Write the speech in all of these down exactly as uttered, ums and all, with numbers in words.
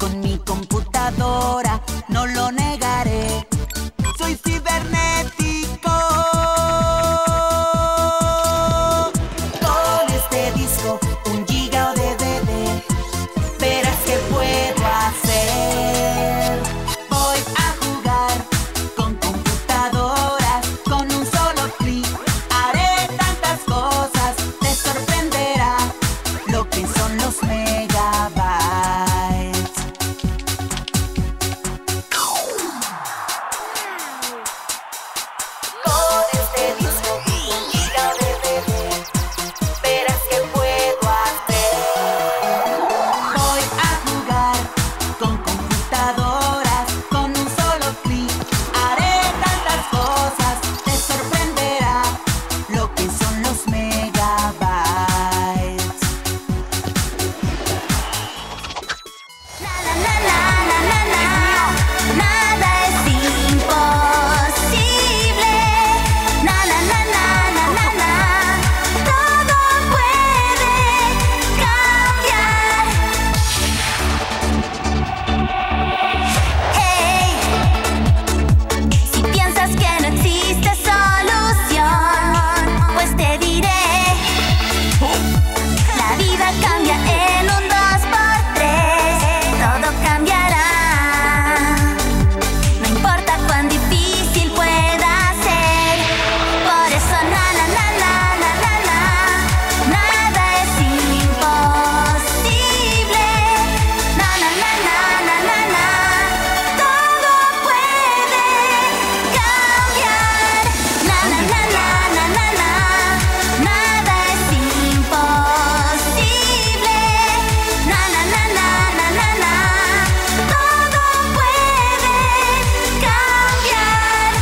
con mi computadora, no lo negaré. Soy cibernético. Con este disco, un giga o D V D, verás qué puedo hacer. Voy a jugar con computadoras, con un solo clic haré tantas cosas. Te sorprenderá lo que son los megabytes. Con este disco, un giga o D V D, verás qué puedo hacer. Voy a jugar con computadoras, con un solo clic haré tantas cosas. Te sorprenderá lo que son los megabytes. Na na na na na na na. Nada es imposible. Na na na na na na na. Todo puede cambiar. Hey, si piensas que no existe solución, pues te diré, la vida cambia en un dos por tres, todo cambiará. No importa cuán difícil pueda ser, por eso na na na na na na na. Nada es imposible. Na na na na na na na. Todo puede cambiar. Na na na na na na na. Nada es imposible. Na na na na na na na. Todo puede cambiar.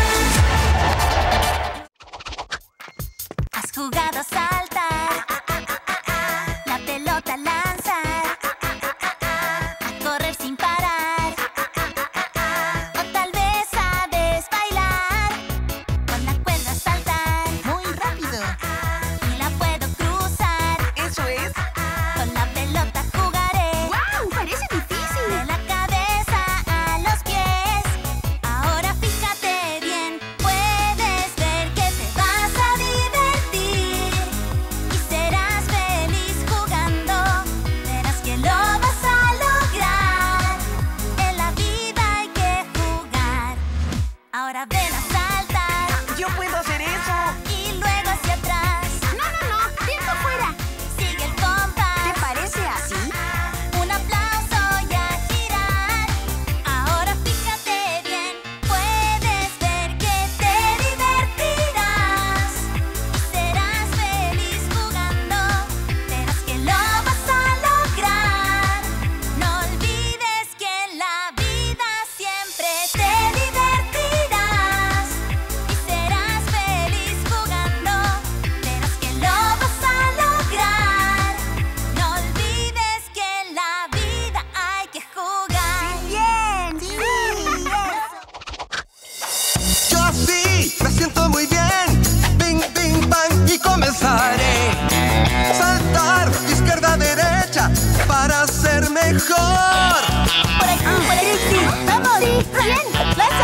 Has jugado a saltar, la pelota lanzar, a correr sin parar, o tal vez sabes bailar, con la cuerda saltar, Muy rápido. y la puedo cruzar, Eso es. con la pelota jugaré, ¡Wow! Parece difícil. de la cabeza a los pies. Ahora fíjate bien, puedes ver que te vas a divertir y serás feliz jugando. Verás que lo vas a lograr. En la vida hay que jugar. Ahora ven a saltar Yo puedo hacer eso. y luego hacia atrás. No, no, no. Tiempo fuera. Sigue el compás. ¿Te parece así? Un aplauso y a girar. Ahora fíjate bien, puedes ver que te divertirás y serás feliz jugando. Verás que lo vas a lograr. No olvides que en la vida siempre te divertirás y serás feliz jugando. Verás que lo vas a lograr. No olvides que en la vida hay que jugar. Bien. Sí. Yo sí, me siento muy bien. Bing, bing, bang y comenzaré. Saltar de izquierda a derecha para ser mejor. Por aquí, por aquí, sí. ¡Vamos! ¡Bien! ¡Lanza!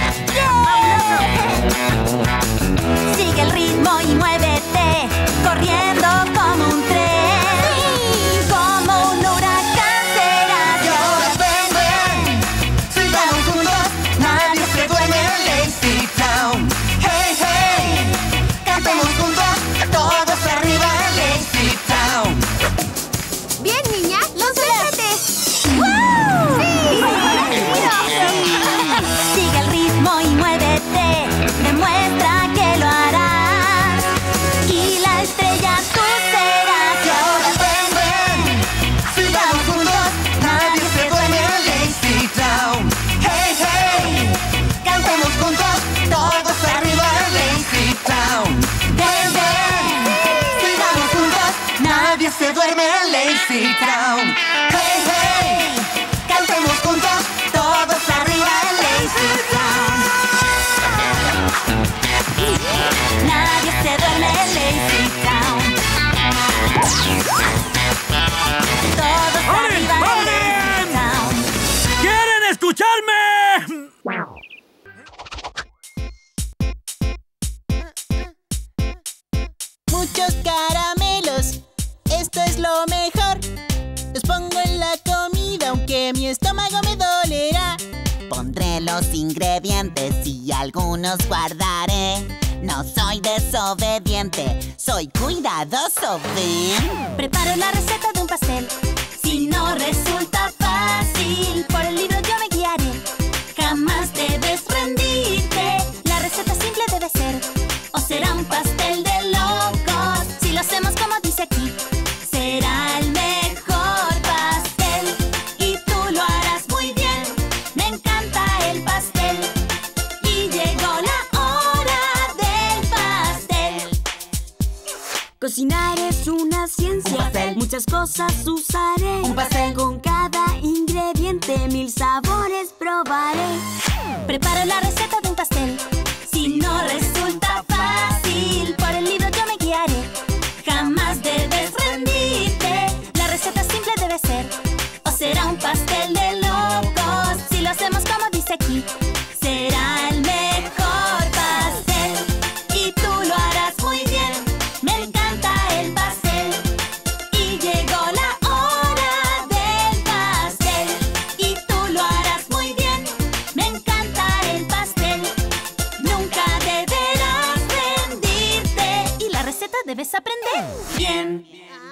¡Bien! Sigue el ritmo y muévete, corriendo como un tren. Como un huracán serás. Y ahora ven, ven, sigamos juntos. Nadie se duerme en Lazy Town. Hey, hey, cantemos juntos, todos arriba en Lazy Town. Bien, niña. ¡Concéntrate! Sigue el ritmo y muévete, demuestra que lo harás. Y la estrella tú serás. Y ahora ven, ven, sigamos juntos. Nadie se duerme en Lazy Town. Hey, hey, cantemos juntos, todos arriba en Lazy Town. Ven, ven, sigamos juntos. Nadie se duerme en Lazy Town. Hey, hey, cantemos juntos, todos arriba en Lazy Town. Nadie se duerme en Lazy Town. Todos arriba en Lazy Town. escucharme! Muchos caramelos, esto es lo mejor. Los pongo en la comida aunque mi estómago me dolerá. Pondré los ingredientes y algunos guardaré. No soy desobediente, soy cuidadoso, ¿ven? Preparo la receta de un pastel. Si no resulta fácil, por el libro yo me guiaré. Jamás debes rendirte, la receta simple debe ser. O será un pastel de locos, si lo hacemos como dice aquí. Será el mejor pastel y tú lo harás muy bien. Me encanta el pastel y llegó la hora del pastel. Cocinar es una ciencia. Un pastel. Muchas cosas usaré. Un pastel. Con cada ingrediente mil sabores probaré. Preparo la receta de un pastel. Si no resulta fácil, por el libro yo me guiaré. Jamás debes rendirte, la receta simple debe ser. O será un pastel de locos, si lo hacemos como dice aquí. Será el mejor pastel y tú lo harás muy bien. Me encanta el pastel y llegó la hora del pastel y tú lo harás muy bien. Me encanta el pastel. Nunca deberás rendirte y la receta debes aprender bien.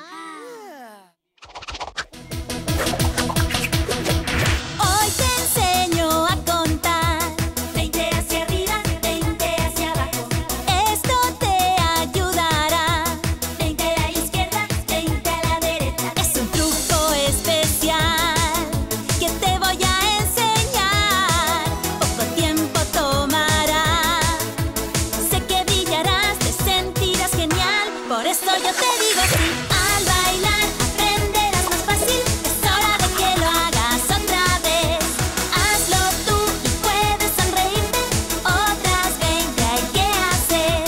Hoy te enseño a contar. veinte hacia arriba, veinte hacia abajo. Esto te ayudará. veinte a la izquierda, veinte a la derecha. Es un truco especial que te voy a enseñar. Poco tiempo tomará. Sé que brillarás, te sentirás genial. Por eso yo te digo así. Al bailar aprenderás más fácil. Es hora de que lo hagas otra vez. Hazlo tú y puedes sonreírte. Otras veinte hay que hacer.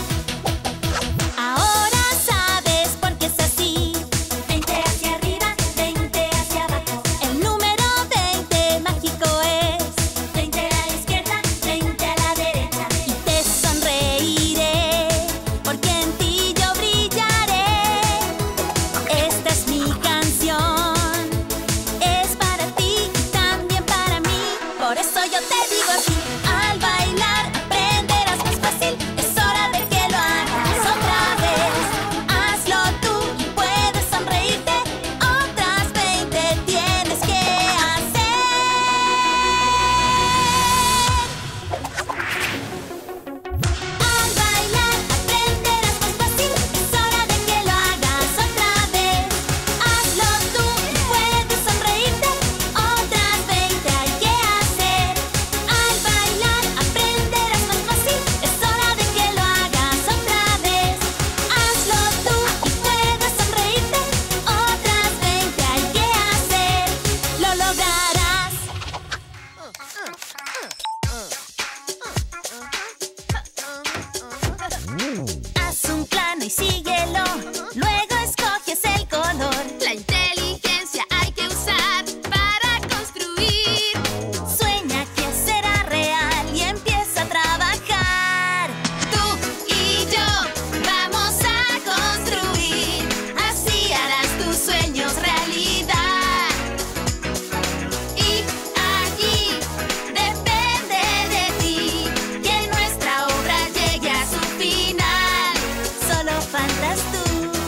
Ahora sabes por qué es así. veinte hacia arriba, veinte hacia abajo. El número veinte mágico es. veinte a la izquierda, veinte a la derecha. Y te sonreiré, porque en ti yo brillaré. Esta es mi canción, es para ti y también para mí. Por eso yo te digo así. Al bailar aprenderás más fácil. Es hora de que lo hagas otra vez. Hazlo tú y puedes sonreírte. Otras veinte tienes que hacer. Al bailar aprenderás más fácil. Es hora de que lo hagas otra vez. Hazlo tú y puedes sonreírte. Otras veinte hay que hacer. Al bailar aprenderás más fácil. Es hora de que lo hagas otra vez. Hazlo tú y puedes sonreírte. Otras veinte hay que hacer. Lo lograrás. Haz un plano y síguelo. Luego escoges el color. La inteligencia hay que usar para construir. Sueña que será real y empieza a trabajar. Tú y yo vamos a construir. Así harás tus sueños realidad. Y aquí depende de ti que nuestra obra llegue a su final. Solo faltas tú.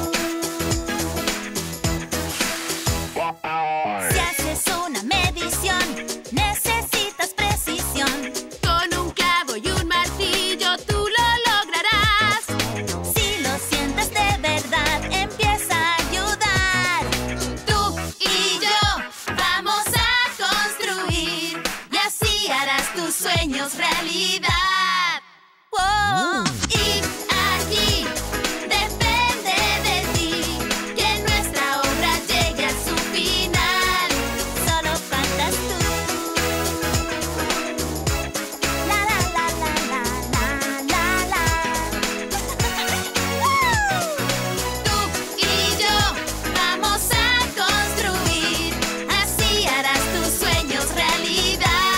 Si haces una medición, necesitas precisión. Con un clavo y un martillo tú lo lograrás. Si lo sientes de verdad, empieza a ayudar. Tú y yo vamos a construir. Y así harás tus sueños realidad. ¡Wow! Y aquí depende de ti que nuestra obra llegue a su final. Solo faltas tú. La la la la la la la la. Tú y yo vamos a construir. Así harás tus sueños realidad.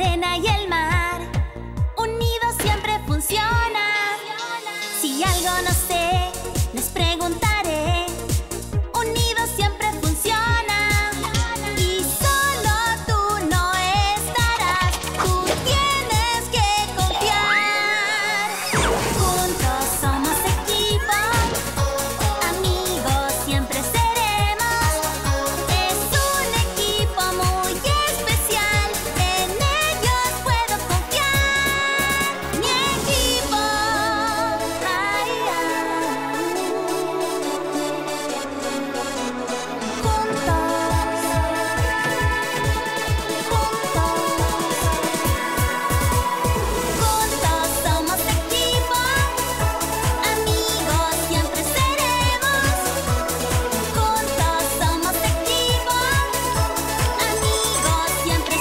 arena y el mar, unidos siempre funciona. Si algo no sé, les preguntaré. Unidos siempre funciona. Y solo tú no estarás, tú tienes que confiar. Juntos somos equipo, amigos siempre seremos. Es un equipo muy especial, en ellos puedo confiar. Mi equipo, ay, ay. Juntos, juntos somos equipo, amigos siempre seremos. Juntos somos equipo, amigos siempre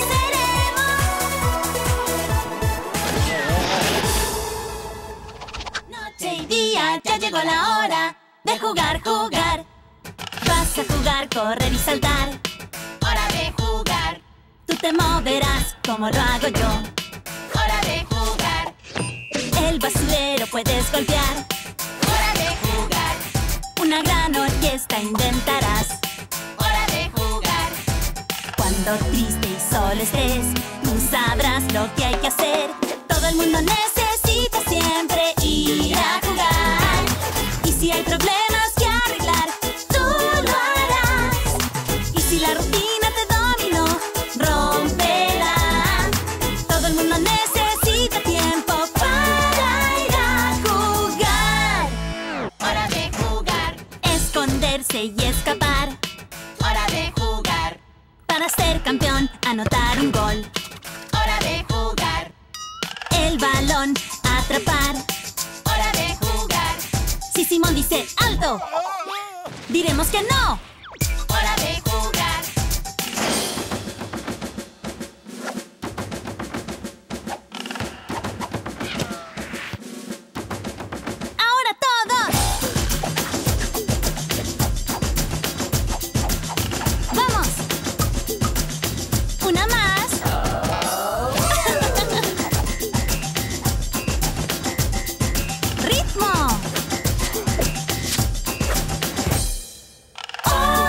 seremos. Noche y día, ya llegó la hora de jugar, jugar. Vas a jugar, correr y saltar. Hora de jugar. Tú te moverás como lo hago yo. Hora de jugar. El basurero puedes golpear. Hora de jugar. Una gran orquesta inventarás. Hora de jugar. Cuando triste y solo estés, tú sabrás lo que hay que hacer. Todo el mundo necesita siempre ir a jugar. Y si hay problemas que arreglar, tú lo harás. Y si la rutina te dominó, rómpela. Todo el mundo necesita tiempo para ir a jugar. Hora de jugar. Esconderse y escapar. Hora de jugar. Para ser campeón, anotar un gol. Hora de jugar. El balón, atrapar. Hora de jugar. Si Simón dice ¡alto!, diremos que no. Hora de jugar. Ahora todos. Vamos. Una más. Ritmo. Oh.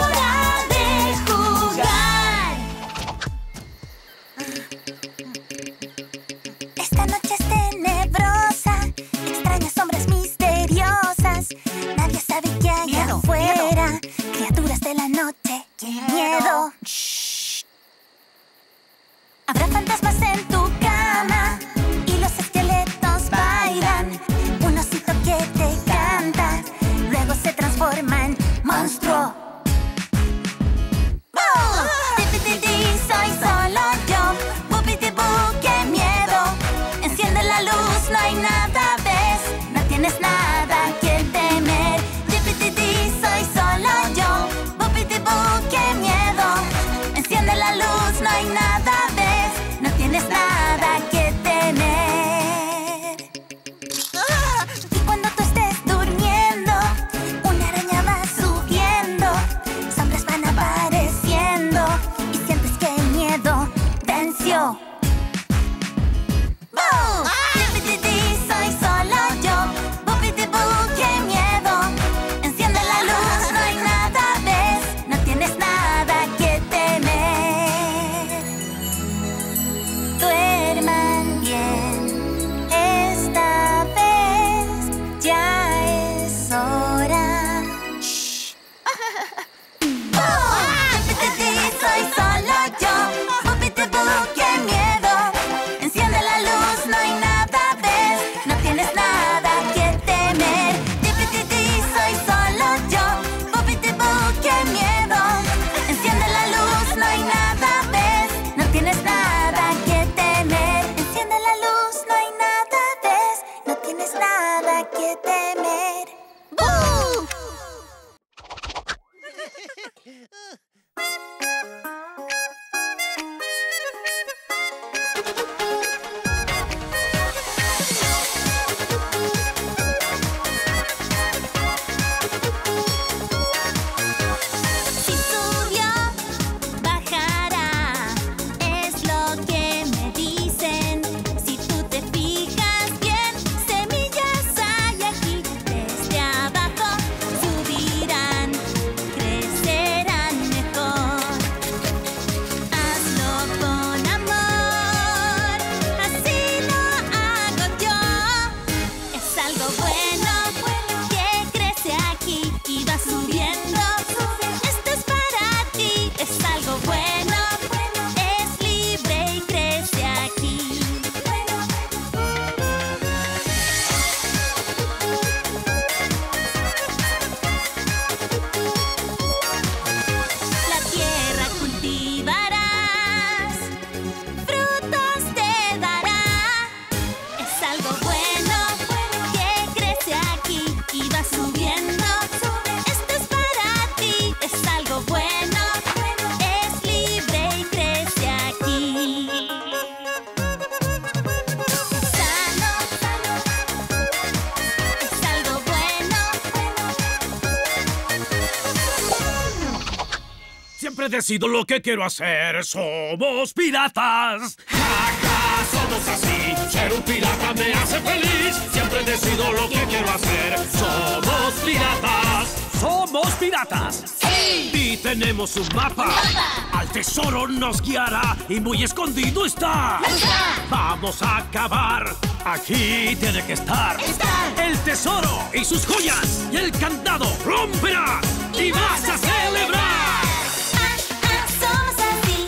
siempre decido lo que quiero hacer. Somos piratas. Ja, ja, somos así. Ser un pirata me hace feliz. Siempre decido lo que quiero hacer. Somos piratas. Somos piratas. ¡Sí! Y tenemos un mapa. Al tesoro nos guiará y muy escondido está. Vamos a acabar. Aquí tiene que estar. El tesoro y sus joyas. Y el candado romperá. Y vas a celebrar. Ah, ah, somos así.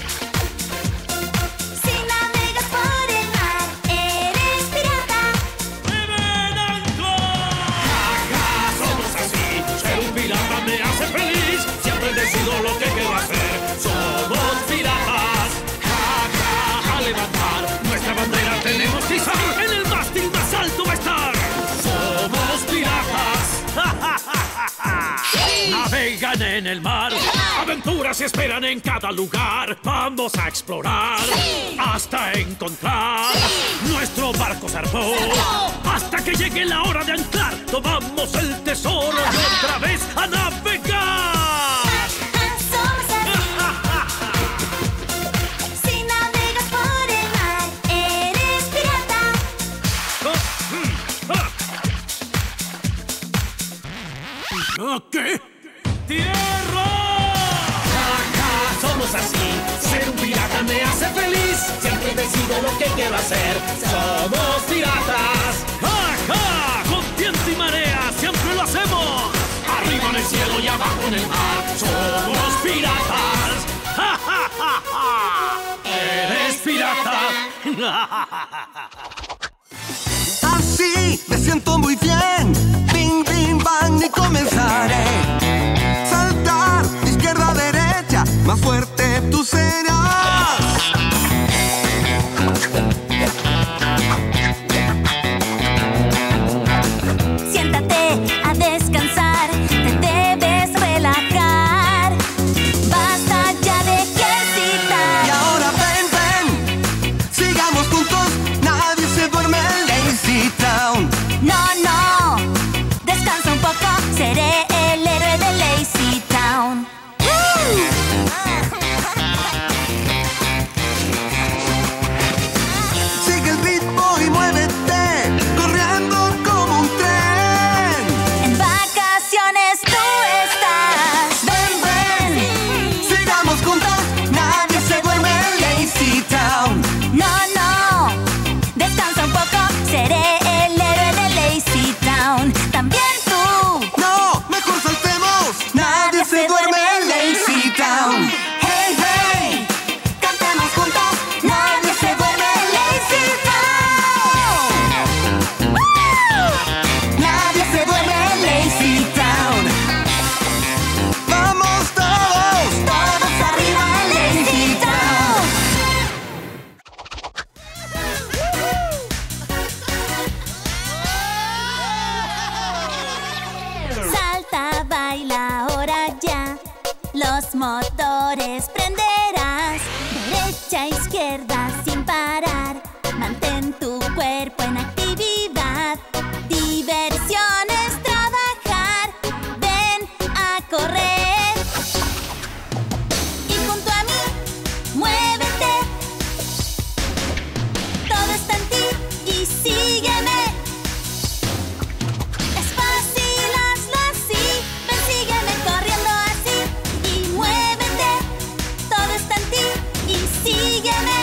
Si navegas por el mar, eres pirata. ¡Beben ancla! Ja, ja, somos así. Ser un pirata me hace feliz. Siempre decido lo que quiero hacer. Somos piratas. Ja, ja, a levantar nuestra bandera tenemos que izar. En el mástil más alto va a estar. Somos piratas. Ja, ja, ja, ja, ja. Navegan en el mar. Aventuras se esperan en cada lugar. Vamos a explorar hasta encontrar nuestro barco zarpó. Hasta que llegue la hora de anclar. Tomamos el tesoro y otra vez a navegar. Ah, ah, somos así. Si navegas por el mar, eres pirata. ¿Ah, ¿Qué? ¡Tierra! Ja, ja, somos así. Ser un pirata me hace feliz. Siempre decido lo que quiero hacer. Somos piratas. Ja, ja, con viento y marea siempre lo hacemos. Arriba en el cielo y abajo en el mar. Somos piratas. Ja, ja, ja, ja. Eres pirata. Así me siento muy bien. Bing, bing, bang y comenzaré. Saltar de izquierda a derecha. Más fuerte tú serás. Siéntate a descansar, te debes relajar. Basta ya de ejercitar. Y ahora ven, ven. Sigamos juntos. Nadie se duerme en Lazy Town. No, no, descansa un poco, seré el héroe de Lazy Town. Sigue el ritmo y muévete, corriendo como un tren. En vacaciones tú estás. Ven, ven, sigamos juntos. Nadie se duerme en Lazy Town. No, no, descansa un poco, seré el héroe de Lazy Town. También tú. No, mejor saltemos. Nadie se duerme en Lazy Town. Hey, hey, Cantemos juntos, nadie se duerme en Lazy Town. nadie se duerme en Lazy Town. Vamos todos, todos arriba en Lazy Town. Salta, baila ahora ya. Los motores prenderás. Derecha, izquierda sin parar. Mantén tu cuerpo en actividad. Diversión es trabajar. Ven a correr. Y junto a mí, muévete. Todo está en ti y sígueme. Es fácil, hazlo así. Ven, sígueme corriendo así. Y muévete. Todo está en ti y sígueme.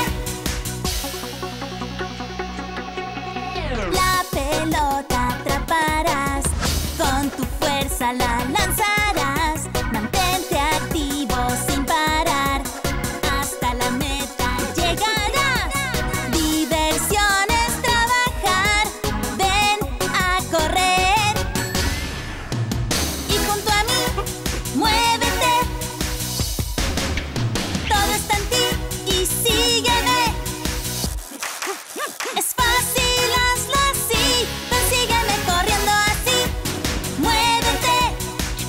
La pelota atraparás. Con tu fuerza la lanzarás. Mantente activo sin parar. Hasta la meta llegarás. Diversión es trabajar. Ven a correr. Y junto a mí, muévete. Todo está en ti y sígueme. Es fácil, hazlo así. Ven, sígueme corriendo así. Muévete.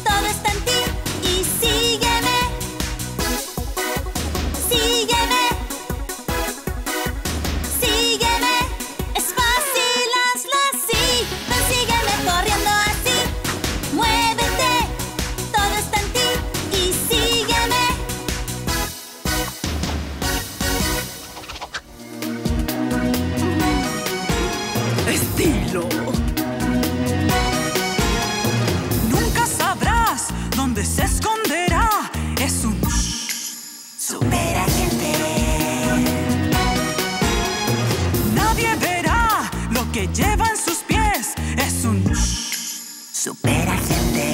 Superagente.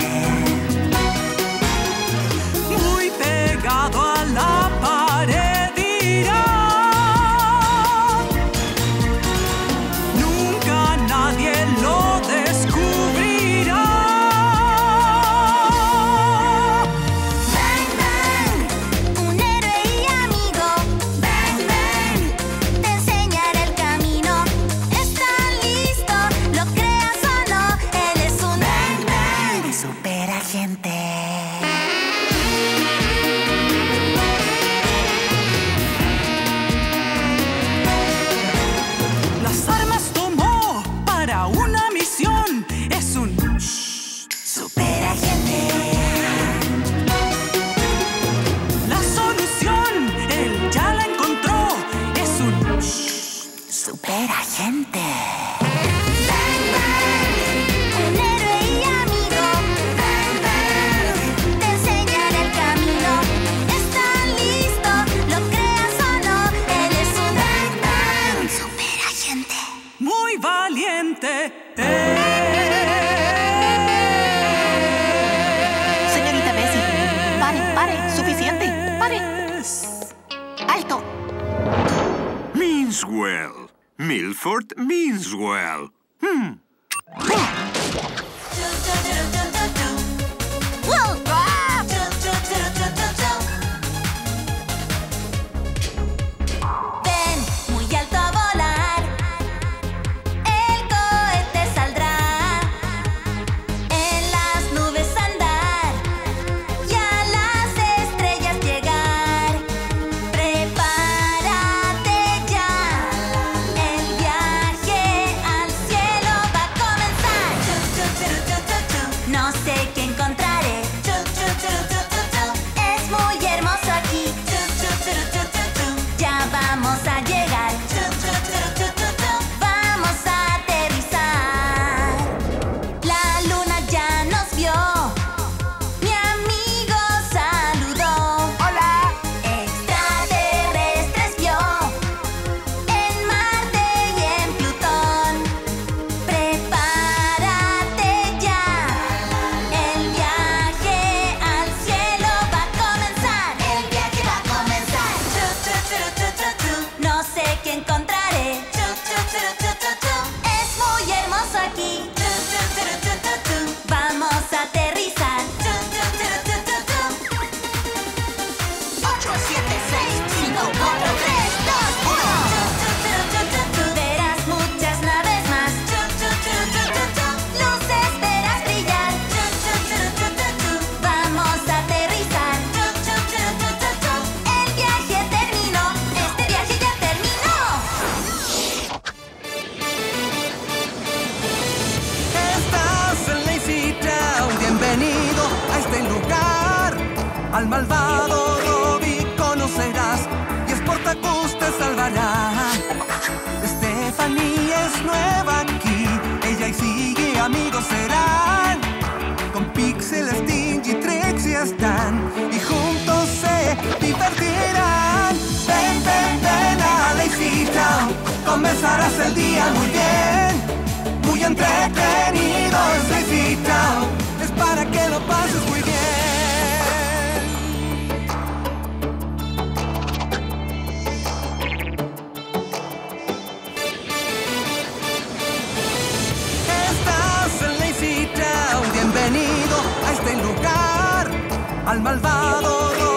Muy pegado a la pared irá. Nunca nadie lo descubrirá. Bang, bang, un héroe y amigo. Bang, bang, te enseñará el camino. ¿Está listo? Lo creas o no, él es un bang, bang. Superagente. Las armas tomó para una misión. Es un Superagente. la solución. Él ya la encontró. Es un Superagente. Bang, bang, un héroe y amigo. Bang, bang, te enseñará el camino. ¿Está listo? Lo creas o no, él es un bang, bang. Superagente. muy valiente. Señorita Bessie, pare, pare, suficiente, pare. ¡Alto! Meanswell. Milford Meanswell. Hmm. Wow. Ven muy alto a volar. El cohete saldrá. En las nubes andar. Y a las estrellas llegar. Prepárate ya. El viaje al cielo va a comenzar. No sé qué encontraré. Es muy hermoso aquí. Ya vamos a llegar. Vamos a aterrizar. La luna ya nos vio. Mi amigo saludó. Hola. Extraterrestres vio. En Marte y en Plutón. Prepárate ya. El viaje al cielo va a comenzar. El viaje va a comenzar. No sé qué encontraré. Es muy hermoso aquí. Vamos a aterrizar. ocho, siete, seis, cinco, cuatro, tres, dos, uno. Verás muchas naves más. Luces verás brillar. Vamos a aterrizar. El viaje terminó. Este viaje ya terminó. Estás en Lazy Town. Bienvenido a este lugar. Al malvado Robbie conocerás. Y Sportacus te salvará. Stephanie es nueva aquí. Ella y Siggy amigos serán. Con Pixel, Stingy, Trixie están. Y juntos se divertirán. Ven, ven, ven a Lazy Town. Comenzarás el día muy bien. Muy entretenido es Lazy Town. Es para que lo pases muy bien. Estás en Lazy Town. Bienvenido a este lugar. Al malvado